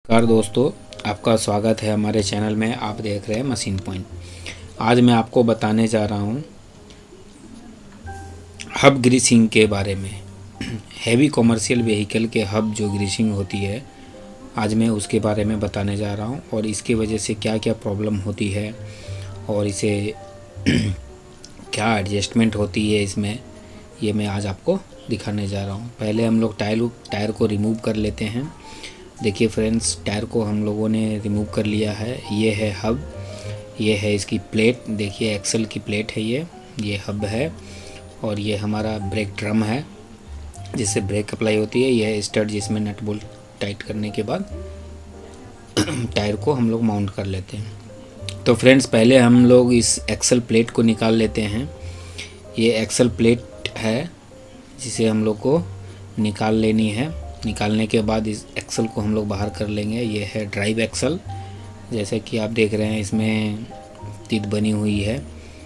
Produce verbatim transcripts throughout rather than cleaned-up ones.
नमस्कार दोस्तों, आपका स्वागत है हमारे चैनल में। आप देख रहे हैं मशीन पॉइंट। आज मैं आपको बताने जा रहा हूं हब ग्रीसिंग के बारे में। हैवी कॉमर्शियल व्हीकल के हब जो ग्रीसिंग होती है, आज मैं उसके बारे में बताने जा रहा हूं और इसके वजह से क्या क्या प्रॉब्लम होती है और इसे क्या एडजस्टमेंट होती है इसमें, ये मैं आज आपको दिखाने जा रहा हूँ। पहले हम लोग टायर टायर को रिमूव कर लेते हैं। देखिए फ्रेंड्स, टायर को हम लोगों ने रिमूव कर लिया है। ये है हब, ये है इसकी प्लेट। देखिए एक्सल की प्लेट है ये ये हब है। और ये हमारा ब्रेक ड्रम है जिससे ब्रेक अप्लाई होती है। यह है स्टड जिसमें नट बोल्ट टाइट करने के बाद टायर को हम लोग माउंट कर लेते हैं। तो फ्रेंड्स, पहले हम लोग इस एक्सल प्लेट को निकाल लेते हैं। ये एक्सल प्लेट है जिसे हम लोग को निकाल लेनी है। निकालने के बाद इस एक्सल को हम लोग बाहर कर लेंगे। ये है ड्राइव एक्सल, जैसे कि आप देख रहे हैं इसमें तीत बनी हुई है।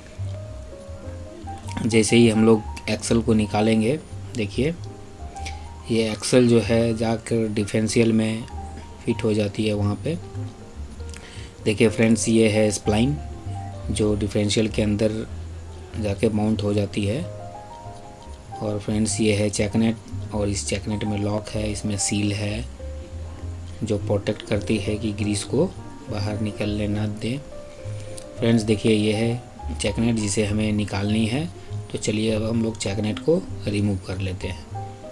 जैसे ही हम लोग एक्सल को निकालेंगे, देखिए ये एक्सल जो है जाकर डिफरेंशियल में फिट हो जाती है वहाँ पे। देखिए फ्रेंड्स, ये है स्प्लाइन जो डिफरेंशियल के अंदर जाके माउंट हो जाती है। और फ्रेंड्स, ये है चेकनट और इस चेकनट में लॉक है, इसमें सील है जो प्रोटेक्ट करती है कि ग्रीस को बाहर निकलने ना दें। फ्रेंड्स देखिए, ये है चेकनट जिसे हमें निकालनी है। तो चलिए अब हम लोग चेकनट को रिमूव कर लेते हैं।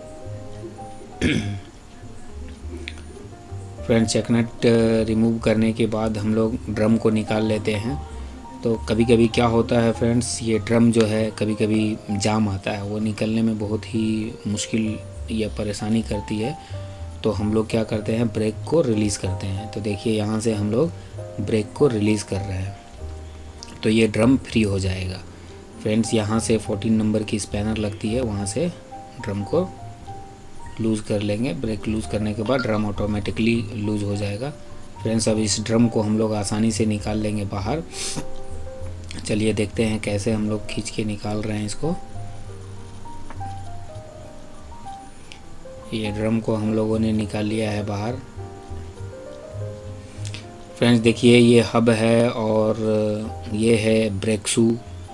फ्रेंड्स, चेकनट रिमूव करने के बाद हम लोग ड्रम को निकाल लेते हैं। तो कभी कभी क्या होता है फ्रेंड्स, ये ड्रम जो है कभी कभी जाम आता है, वो निकलने में बहुत ही मुश्किल या परेशानी करती है। तो हम लोग क्या करते हैं, ब्रेक को रिलीज़ करते हैं। तो देखिए यहाँ से हम लोग ब्रेक को रिलीज़ कर रहे हैं तो ये ड्रम फ्री हो जाएगा। फ्रेंड्स, यहाँ से चौदह नंबर की स्पैनर लगती है, वहाँ से ड्रम को लूज़ कर लेंगे। ब्रेक लूज़ करने के बाद ड्रम ऑटोमेटिकली लूज़ हो जाएगा। फ्रेंड्स, अब इस ड्रम को हम लोग आसानी से निकाल लेंगे बाहर। चलिए देखते हैं कैसे हम लोग खींच के निकाल रहे हैं इसको। ये ड्रम को हम लोगों ने निकाल लिया है बाहर। फ्रेंड्स देखिए, ये हब है और ये है ब्रेक शू,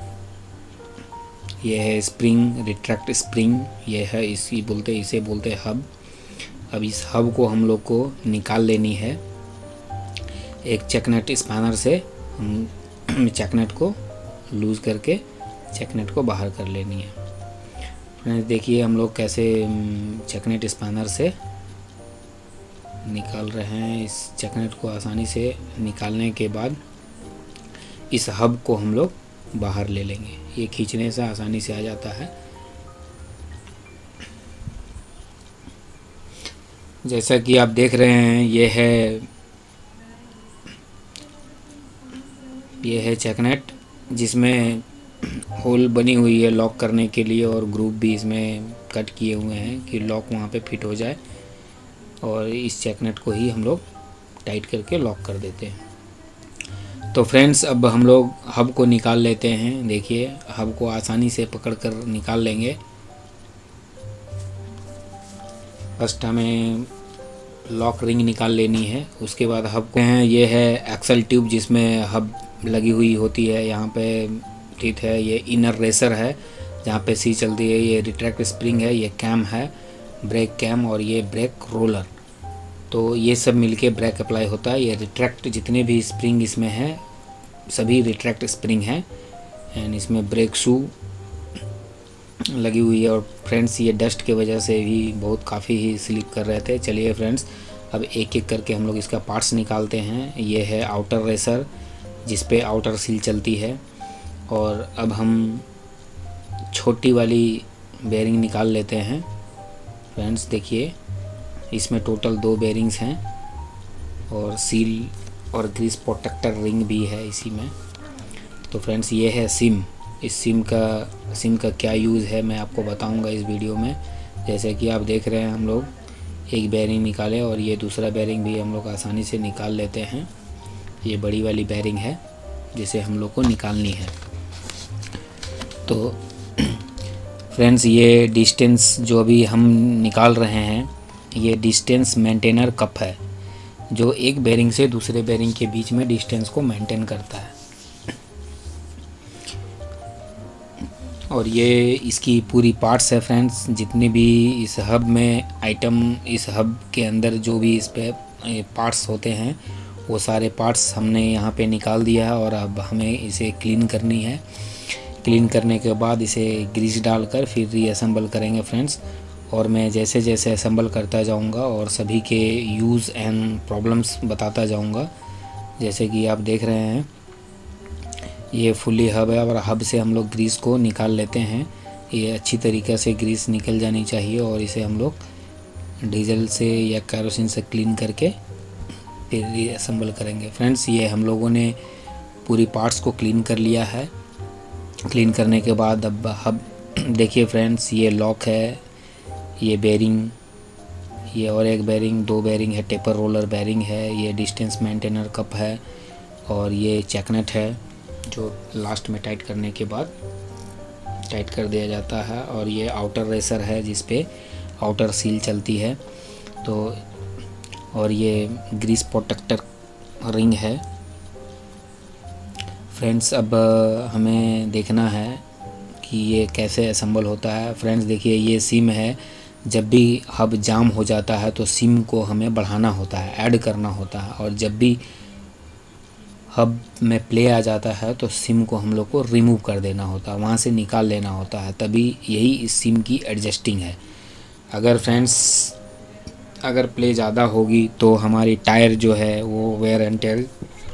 ये है स्प्रिंग, रिट्रैक्ट स्प्रिंग, ये है इसी बोलते इसे बोलते हैं हब। अब इस हब को हम लोग को निकाल लेनी है। एक चेकनट स्पैनर से हम चेकनट को लूज़ करके चेकनट को बाहर कर लेनी है। फ्रेंड्स देखिए हम लोग कैसे चेकनट स्पैनर से निकाल रहे हैं। इस चेकनट को आसानी से निकालने के बाद इस हब को हम लोग बाहर ले लेंगे। ये खींचने से आसानी से आ जाता है। जैसा कि आप देख रहे हैं, ये है ये है चेकनट जिसमें होल बनी हुई है लॉक करने के लिए, और ग्रुप भी इसमें कट किए हुए हैं कि लॉक वहाँ पे फिट हो जाए। और इस चेकनट को ही हम लोग टाइट करके लॉक कर देते हैं। तो फ्रेंड्स, अब हम लोग हब को निकाल लेते हैं। देखिए हब को आसानी से पकड़ कर निकाल लेंगे। फर्स्ट हमें लॉक रिंग निकाल लेनी है, उसके बाद हब को हैं। ये है एक्सल ट्यूब जिसमें हब लगी हुई होती है। यहाँ पे टीथ है, ये इनर रेसर है जहाँ पे सी चलती है। ये रिट्रैक्ट स्प्रिंग है, ये कैम है, ब्रेक कैम, और ये ब्रेक रोलर। तो ये सब मिलके ब्रेक अप्लाई होता है। ये रिट्रैक्ट जितने भी स्प्रिंग इसमें हैं सभी रिट्रैक्ट स्प्रिंग हैं। एंड इसमें ब्रेक शू लगी हुई है। और फ्रेंड्स, ये डस्ट की वजह से भी बहुत काफ़ी ही स्लिप कर रहे थे। चलिए फ्रेंड्स, अब एक एक करके हम लोग इसका पार्ट्स निकालते हैं। ये है आउटर रेसर जिस पे आउटर सील चलती है। और अब हम छोटी वाली बेरिंग निकाल लेते हैं। फ्रेंड्स देखिए, इसमें टोटल दो बेरिंग्स हैं और सील और ग्रीस प्रोटेक्टर रिंग भी है इसी में। तो फ्रेंड्स, ये है सिम। इस सिम का सिम का क्या यूज़ है मैं आपको बताऊंगा इस वीडियो में। जैसे कि आप देख रहे हैं, हम लोग एक बेरिंग निकाले और ये दूसरा बेरिंग भी हम लोग आसानी से निकाल लेते हैं। ये बड़ी वाली बेरिंग है जिसे हम लोग को निकालनी है। तो फ्रेंड्स, ये डिस्टेंस जो अभी हम निकाल रहे हैं, ये डिस्टेंस मेंटेनर कप है। जो एक बेरिंग से दूसरे बेरिंग के बीच में डिस्टेंस को मेंटेन करता है। और ये इसकी पूरी पार्ट्स है फ्रेंड्स, जितने भी इस हब में आइटम, इस हब के अंदर जो भी इस पे पार्ट्स होते हैं वो सारे पार्ट्स हमने यहाँ पे निकाल दिया है। और अब हमें इसे क्लीन करनी है। क्लीन करने के बाद इसे ग्रीस डालकर फिर रीअसेंबल करेंगे फ्रेंड्स। और मैं जैसे जैसे असेंबल करता जाऊंगा और सभी के यूज़ एंड प्रॉब्लम्स बताता जाऊंगा। जैसे कि आप देख रहे हैं ये फुली हब है और हब से हम लोग ग्रीस को निकाल लेते हैं। ये अच्छी तरीक़े से ग्रीस निकल जानी चाहिए और इसे हम लोग डीजल से या केरोसिन से क्लीन करके फिर रीअसेंबल करेंगे फ्रेंड्स। ये हम लोगों ने पूरी पार्ट्स को क्लीन कर लिया है। क्लीन करने के बाद अब हब देखिए फ्रेंड्स, ये लॉक है, ये बेरिंग, ये और एक बेरिंग, दो बेरिंग है, टेपर रोलर बेरिंग है, ये डिस्टेंस मेंटेनर कप है और ये चेकनट है जो लास्ट में टाइट करने के बाद टाइट कर दिया जाता है। और ये आउटर रेसर है जिस पे आउटर सील चलती है। तो और ये ग्रीस प्रोटेक्टर रिंग है फ्रेंड्स। अब हमें देखना है कि ये कैसे असेंबल होता है फ्रेंड्स। देखिए ये सिम है, जब भी हब जाम हो जाता है तो सिम को हमें बढ़ाना होता है, ऐड करना होता है। और जब भी हब में प्ले आ जाता है तो सिम को हम लोग को रिमूव कर देना होता है, वहाँ से निकाल लेना होता है, तभी यही इस सिम की एडजस्टिंग है। अगर फ्रेंड्स अगर प्ले ज़्यादा होगी तो हमारी टायर जो है वो वेयर एंड टेयर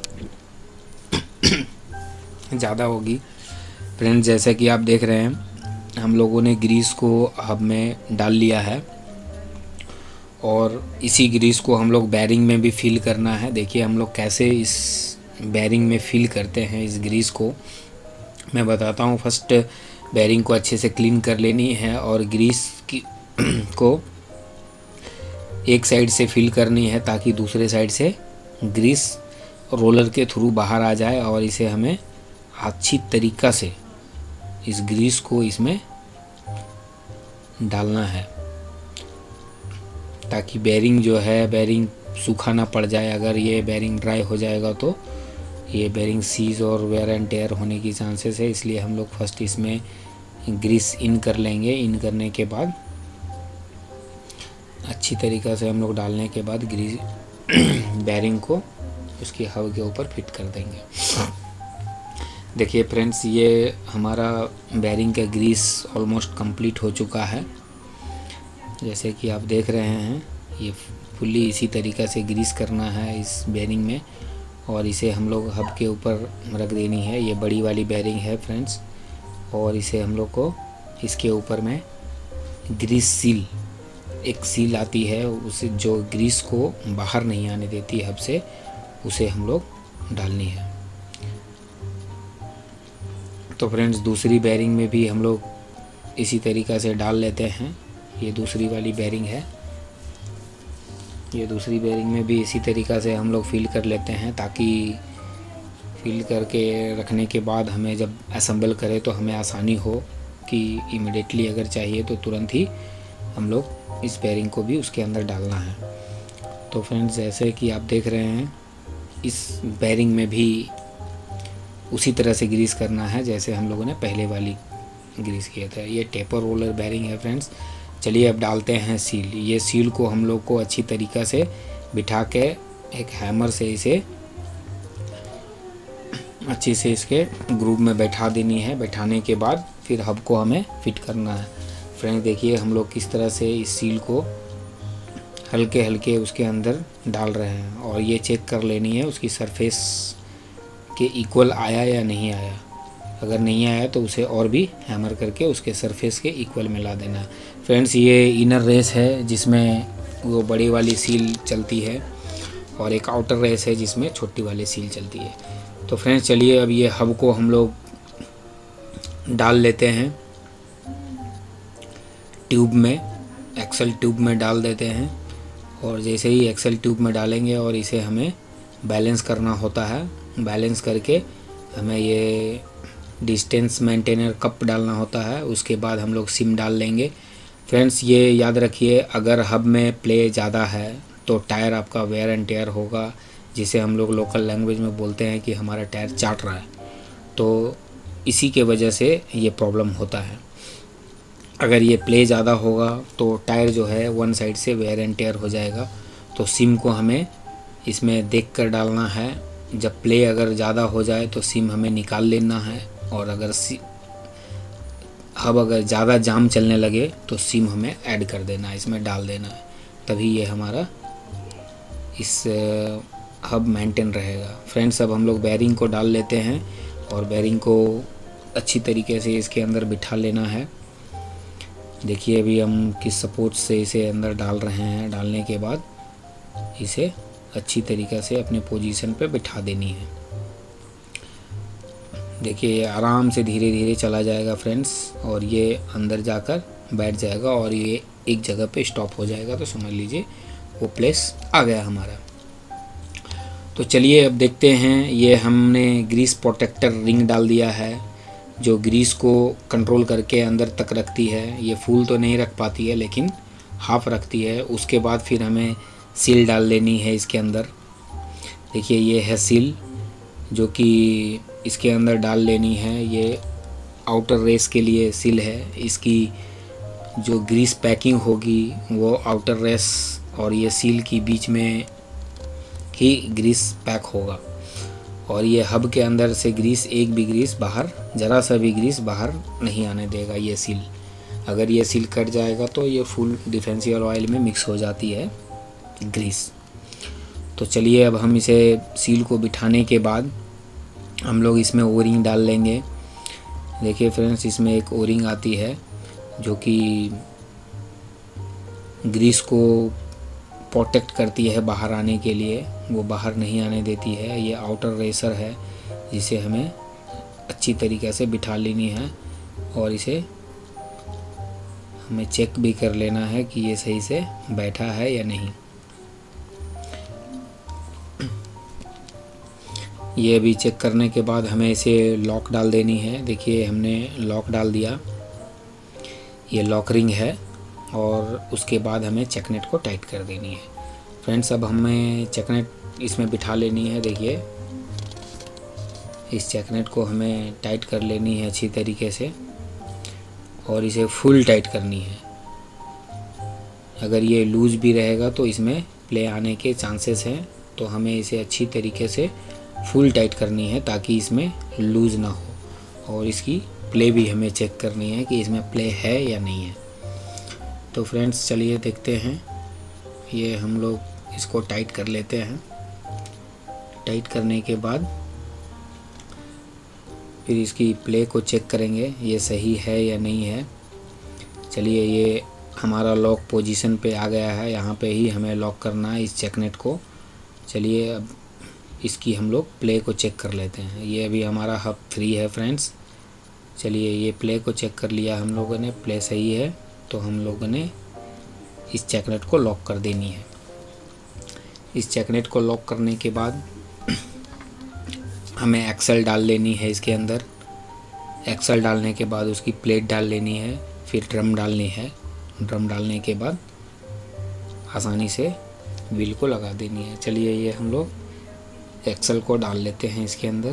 ज़्यादा होगी फ्रेंड्स। जैसे कि आप देख रहे हैं हम लोगों ने ग्रीस को हब में डाल लिया है और इसी ग्रीस को हम लोग बैरिंग में भी फिल करना है। देखिए हम लोग कैसे इस बैरिंग में फिल करते हैं इस ग्रीस को, मैं बताता हूँ। फर्स्ट बैरिंग को अच्छे से क्लीन कर लेनी है और ग्रीस की को एक साइड से फिल करनी है ताकि दूसरे साइड से ग्रीस रोलर के थ्रू बाहर आ जाए। और इसे हमें अच्छी तरीक़ा से इस ग्रीस को इसमें डालना है ताकि बेरिंग जो है बैरिंग सूखा ना पड़ जाए। अगर ये बेरिंग ड्राई हो जाएगा तो ये बेरिंग सीज और वेयर एंड टेयर होने की चांसेस है। इसलिए हम लोग फर्स्ट इसमें ग्रीस इन कर लेंगे। इन करने के बाद अच्छी तरीक़ा से हम लोग डालने के बाद ग्रीस बेरिंग को उसकी हवा के ऊपर फिट कर देंगे। देखिए फ्रेंड्स ये हमारा बेरिंग का ग्रीस ऑलमोस्ट कंप्लीट हो चुका है। जैसे कि आप देख रहे हैं ये फुल्ली इसी तरीक़ा से ग्रीस करना है इस बेरिंग में और इसे हम लोग हब के ऊपर रख देनी है। ये बड़ी वाली बेरिंग है फ्रेंड्स और इसे हम लोग को इसके ऊपर में ग्रीस सील, एक सील आती है उसे जो ग्रीस को बाहर नहीं आने देती हब से, उसे हम लोग डालनी है। तो फ्रेंड्स दूसरी बेरिंग में भी हम लोग इसी तरीक़ा से डाल लेते हैं। ये दूसरी वाली बेरिंग है, ये दूसरी बेरिंग में भी इसी तरीक़ा से हम लोग फिल कर लेते हैं ताकि फिल करके रखने के बाद हमें जब असेंबल करें तो हमें आसानी हो कि इमिडिएटली अगर चाहिए तो तुरंत ही हम लोग इस बेरिंग को भी उसके अंदर डालना है। तो फ्रेंड्स जैसे कि आप देख रहे हैं इस बेरिंग में भी उसी तरह से ग्रीस करना है जैसे हम लोगों ने पहले वाली ग्रीस किया था। ये टेपर रोलर बेरिंग है फ्रेंड्स। चलिए अब डालते हैं सील। ये सील को हम लोग को अच्छी तरीक़ा से बिठा के एक हैमर से इसे अच्छी से इसके ग्रूव में बैठा देनी है। बैठाने के बाद फिर हब को हमें फिट करना है। फ्रेंड्स देखिए हम लोग किस तरह से इस सील को हल्के हल्के उसके अंदर डाल रहे हैं और ये चेक कर लेनी है उसकी सरफेस के इक्वल आया या नहीं आया। अगर नहीं आया तो उसे और भी हैमर करके उसके सरफेस के इक्वल मिला देना। फ्रेंड्स ये इनर रेस है जिसमें वो बड़ी वाली सील चलती है और एक आउटर रेस है जिसमें छोटी वाली सील चलती है। तो फ्रेंड्स चलिए अब ये हब को हम लोग डाल लेते हैं ट्यूब में, एक्सल ट्यूब में डाल देते हैं। और जैसे ही एक्सल ट्यूब में डालेंगे और इसे हमें बैलेंस करना होता है, बैलेंस करके हमें ये डिस्टेंस मेंटेनर कप डालना होता है। उसके बाद हम लोग सिम डाल लेंगे। फ्रेंड्स ये याद रखिए अगर हब में प्ले ज़्यादा है तो टायर आपका वेयर एंड टेयर होगा, जिसे हम लोग लोकल लैंग्वेज में बोलते हैं कि हमारा टायर चाट रहा है। तो इसी के वजह से ये प्रॉब्लम होता है। अगर ये प्ले ज़्यादा होगा तो टायर जो है वन साइड से वेयर एंड टेयर हो जाएगा। तो सिम को हमें इसमें देख कर डालना है। जब प्ले अगर ज़्यादा हो जाए तो सिम हमें निकाल लेना है, और अगर हब अगर ज़्यादा जाम चलने लगे तो सिम हमें ऐड कर देना है, इसमें डाल देना है, तभी ये हमारा इस हब मेंटेन रहेगा। फ्रेंड्स, अब हम लोग बेयरिंग को डाल लेते हैं और बेयरिंग को अच्छी तरीके से इसके अंदर बिठा लेना है। देखिए अभी हम किस सपोर्ट से इसे अंदर डाल रहे हैं। डालने के बाद इसे अच्छी तरीक़े से अपने पोजीशन पे बिठा देनी है। देखिए ये आराम से धीरे धीरे चला जाएगा फ्रेंड्स, और ये अंदर जाकर बैठ जाएगा और ये एक जगह पे स्टॉप हो जाएगा। तो समझ लीजिए वो प्लेस आ गया हमारा। तो चलिए अब देखते हैं, ये हमने ग्रीस प्रोटेक्टर रिंग डाल दिया है जो ग्रीस को कंट्रोल करके अंदर तक रखती है। ये फुल तो नहीं रख पाती है लेकिन हाफ रखती है। उसके बाद फिर हमें सील डाल लेनी है इसके अंदर। देखिए ये है सील जो कि इसके अंदर डाल लेनी है। ये आउटर रेस के लिए सील है। इसकी जो ग्रीस पैकिंग होगी वो आउटर रेस और ये सील की बीच में ही ग्रीस पैक होगा, और ये हब के अंदर से ग्रीस, एक भी ग्रीस बाहर, ज़रा सा भी ग्रीस बाहर नहीं आने देगा ये सील। अगर ये सील कट जाएगा तो ये फुल डिफरेंशियल ऑयल में मिक्स हो जाती है ग्रीस। तो चलिए अब हम इसे सील को बिठाने के बाद हम लोग इसमें ओरिंग डाल लेंगे। देखिए फ्रेंड्स, इसमें एक ओरिंग आती है जो कि ग्रीस को प्रोटेक्ट करती है बाहर आने के लिए, वो बाहर नहीं आने देती है। ये आउटर रेसर है जिसे हमें अच्छी तरीक़े से बिठा लेनी है, और इसे हमें चेक भी कर लेना है कि ये सही से बैठा है या नहीं। ये भी चेक करने के बाद हमें इसे लॉक डाल देनी है। देखिए हमने लॉक डाल दिया, ये लॉक रिंग है, और उसके बाद हमें चेकनेट को टाइट कर देनी है। फ्रेंड्स, अब हमें चेकनेट इसमें बिठा लेनी है। देखिए इस चेकनेट को हमें टाइट कर लेनी है अच्छी तरीके से, और इसे फुल टाइट करनी है। अगर ये लूज़ भी रहेगा तो इसमें प्ले आने के चांसेस हैं, तो हमें इसे अच्छी तरीके से फुल टाइट करनी है ताकि इसमें लूज़ ना हो। और इसकी प्ले भी हमें चेक करनी है कि इसमें प्ले है या नहीं है। तो फ्रेंड्स चलिए देखते हैं, ये हम लोग इसको टाइट कर लेते हैं। टाइट करने के बाद फिर इसकी प्ले को चेक करेंगे ये सही है या नहीं है। चलिए ये हमारा लॉक पोजीशन पे आ गया है, यहाँ पे ही हमें लॉक करना है इस चेकनेट को। चलिए अब इसकी हम लोग प्ले को चेक कर लेते हैं। ये अभी हमारा हब फ्री है फ्रेंड्स। चलिए ये प्ले को चेक कर लिया हम लोगों ने, प्ले सही है, तो हम लोगों ने इस चेकनेट को लॉक कर देनी है। इस चेकनेट को लॉक करने के बाद हमें एक्सल डाल लेनी है इसके अंदर। एक्सल डालने के बाद उसकी प्लेट डाल लेनी है, फिर ड्रम डालनी है। ड्रम डालने के बाद आसानी से व्हील को लगा देनी है। चलिए ये हम लोग एक्सल को डाल लेते हैं इसके अंदर।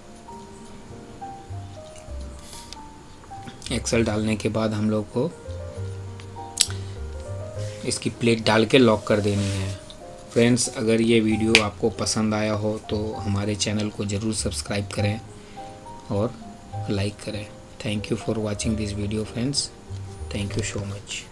एक्सल डालने के बाद हम लोग को इसकी प्लेट डाल के लॉक कर देनी है। फ्रेंड्स, अगर ये वीडियो आपको पसंद आया हो तो हमारे चैनल को ज़रूर सब्सक्राइब करें और लाइक करें। Thank you for watching this video friends. Thank you so much.